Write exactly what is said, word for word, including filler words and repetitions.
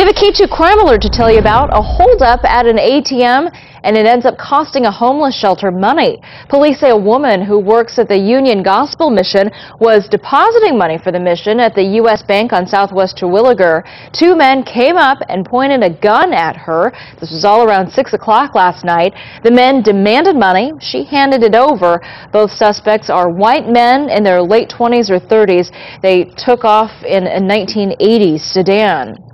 have a K two crime alert to tell you about. A holdup at an A T M, and it ends up costing a homeless shelter money. Police say a woman who works at the Union Gospel Mission was depositing money for the mission at the U S Bank on Southwest Terwilliger. Two men came up and pointed a gun at her. This was all around six o'clock last night. The men demanded money. She handed it over. Both suspects are white men in their late twenties or thirties. They took off in a nineteen eighties sedan.